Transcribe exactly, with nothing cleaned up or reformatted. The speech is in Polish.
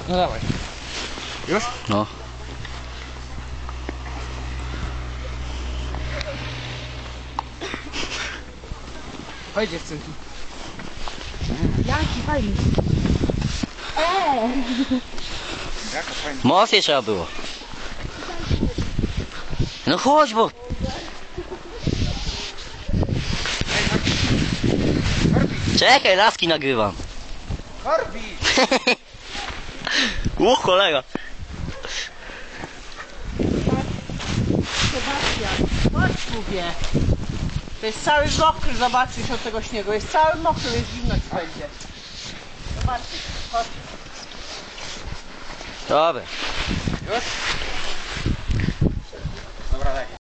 No dawaj. Już? No. Chodź dziewczynki. Jaki fajny. Eee! Jaka fajna. Mocniej trzeba było. No chodź, bo... Czekaj, laski nagrywam. Korbi! Uch, kolega. Sebastian, chodź mówię. To jest cały mokry, zobaczysz od tego śniegu. Jest cały mokry, jest zimno ci będzie. Zobaczysz, chodź. Dobra. Już?